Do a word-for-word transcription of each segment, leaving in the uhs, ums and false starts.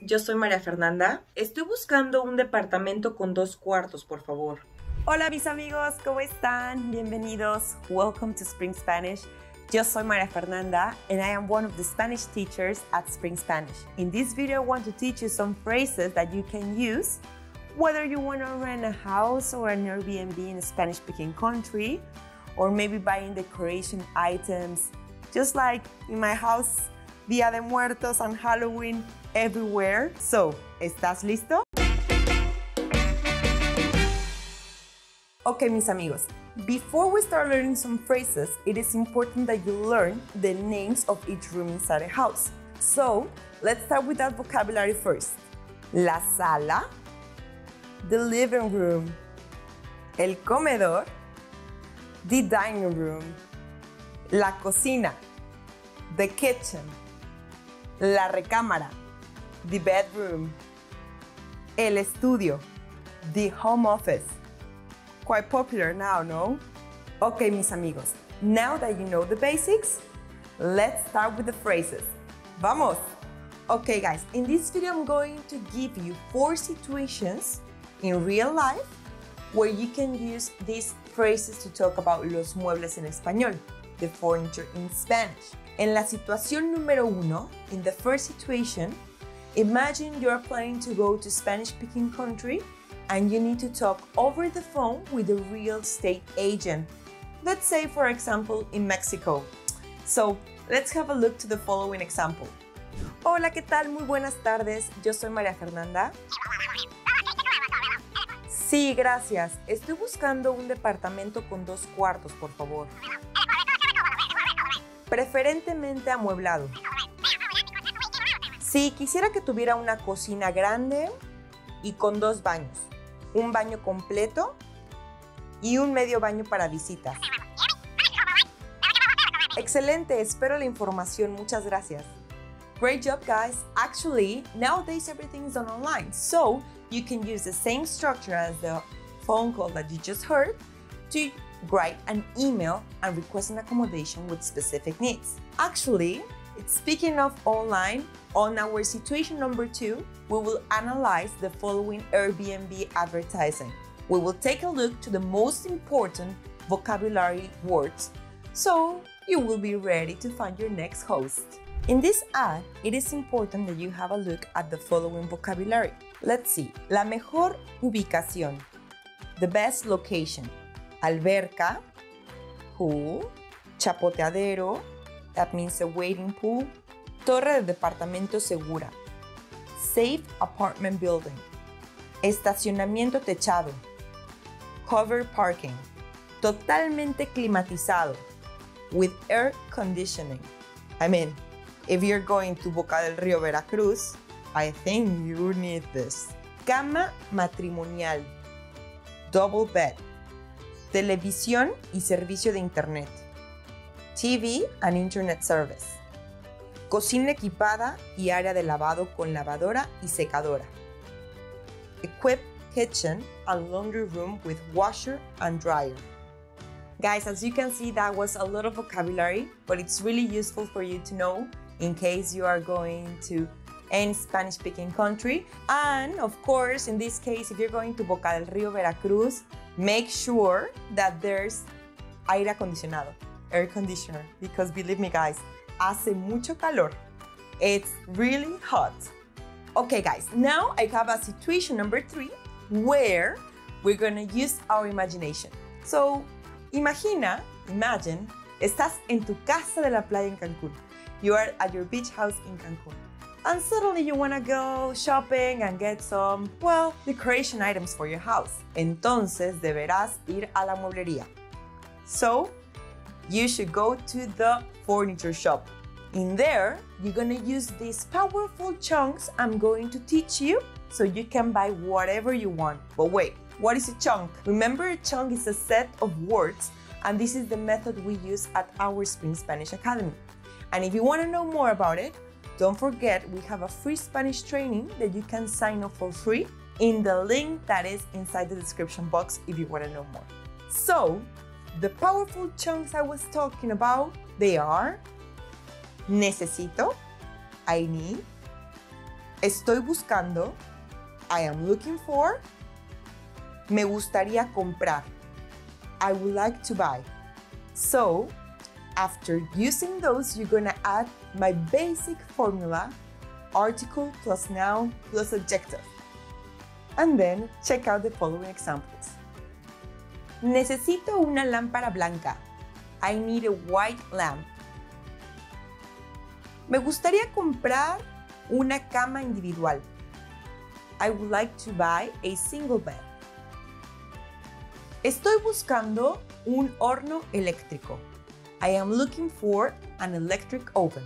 yo soy María Fernanda. Estoy buscando un departamento con dos cuartos, por favor. Hola mis amigos, ¿cómo están? Bienvenidos. Welcome to Spring Spanish. Yo soy María Fernanda and I am one of the Spanish teachers at Spring Spanish. In this video, I want to teach you some phrases that you can use whether you want to rent a house or an Airbnb in a Spanish-speaking country, or maybe buying decoration items, just like in my house, Día de Muertos and Halloween everywhere. So, ¿estás listo? Okay, mis amigos, before we start learning some phrases, it is important that you learn the names of each room inside a house. So, let's start with that vocabulary first. La sala, the living room, el comedor, the dining room, la cocina, the kitchen, la recámara, the bedroom, el estudio, the home office. Quite popular now, no? Okay, mis amigos, now that you know the basics, let's start with the phrases. Vamos! Okay, guys, in this video, I'm going to give you four situations in real life where you can use these phrases to talk about los muebles en español, the furniture in Spanish. En la situación número uno, in the first situation, imagine you're planning to go to Spanish-speaking country and you need to talk over the phone with a real estate agent. Let's say, for example, in Mexico. So, let's have a look to the following example. Hola, ¿qué tal? Muy buenas tardes. Yo soy María Fernanda. Sí, gracias. Estoy buscando un departamento con dos cuartos, por favor. Preferentemente amueblado. Sí, quisiera que tuviera una cocina grande y con dos baños. Un baño completo y un medio baño para visitas. Excelente, espero la información. Muchas gracias. Great job, guys. Actually, nowadays everything is done online, so you can use the same structure as the phone call that you just heard to write an email and request an accommodation with specific needs. Actually, speaking of online, on our situation number two, we will analyze the following Airbnb advertising. We will take a look to the most important vocabulary words, so you will be ready to find your next host. In this ad, it is important that you have a look at the following vocabulary. Let's see. La mejor ubicación. The best location. Alberca, pool, chapoteadero, that means a waiting pool. Torre de departamento segura. Safe apartment building. Estacionamiento techado. Covered parking. Totalmente climatizado. With air conditioning. I mean, if you're going to Boca del Río, Veracruz, I think you need this. Cama matrimonial. Double bed. Televisión y servicio de internet. T V and internet service. Cocina equipada y área de lavado con lavadora y secadora. Equipped kitchen and laundry room with washer and dryer. Guys, as you can see, that was a lot of vocabulary, but it's really useful for you to know in case you are going to any Spanish-speaking country. And of course, in this case, if you're going to Boca del Río, Veracruz, make sure that there's aire acondicionado, air conditioner, because believe me guys, hace mucho calor. It's really hot. Okay guys, now I have a situation number three where we're gonna use our imagination. So, imagina, imagine, estás en tu casa de la playa en Cancún. You are at your beach house in Cancún. And suddenly you want to go shopping and get some, well, decoration items for your house. Entonces deberás ir a la mueblería. So, you should go to the furniture shop. In there, you're going to use these powerful chunks I'm going to teach you so you can buy whatever you want. But wait, what is a chunk? Remember, a chunk is a set of words, and this is the method we use at our Spring Spanish Academy. And if you want to know more about it, don't forget we have a free Spanish training that you can sign up for free in the link that is inside the description box if you want to know more. So, the powerful chunks I was talking about, they are necesito, I need, Estoy buscando. I am looking for. Me gustaría comprar. I would like to buy. So, after using those, you're gonna add my basic formula, article plus noun plus adjective. And then check out the following examples. Necesito una lámpara blanca. I need a white lamp. Me gustaría comprar una cama individual. I would like to buy a single bed. Estoy buscando un horno eléctrico. I am looking for an electric oven.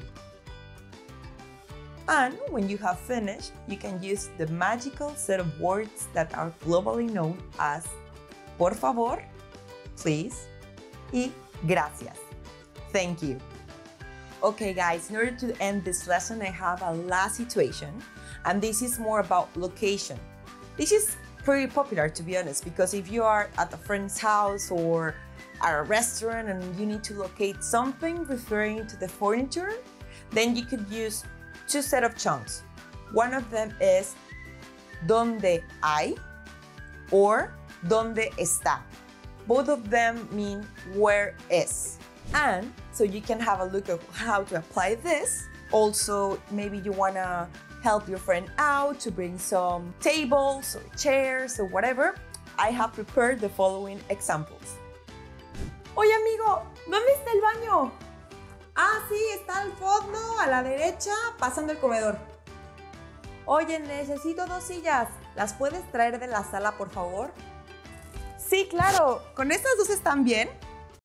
And when you have finished, you can use the magical set of words that are globally known as por favor, please, y gracias. Thank you. Okay guys, in order to end this lesson, I have a last situation, and this is more about location. This is pretty popular, to be honest, because if you are at a friend's house or at a restaurant and you need to locate something referring to the furniture, then you could use two set of chunks. One of them is ¿dónde hay? Or ¿dónde está? Both of them mean where is. And so you can have a look at how to apply this. Also, maybe you wanna help your friend out to bring some tables or chairs or whatever. I have prepared the following examples. Oye amigo, ¿dónde está el baño? Ah, sí, está al fondo, a la derecha, pasando el comedor. Oye, necesito dos sillas. ¿Las puedes traer de la sala, por favor? Sí, claro. ¿Con estas dos están bien?